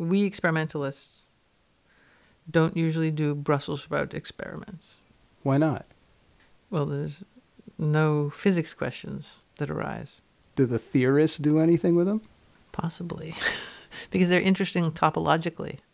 we experimentalists don't usually do Brussels sprout experiments. Why not? Well, there's no physics questions that arise. Do the theorists do anything with them? Possibly. Because they're interesting topologically.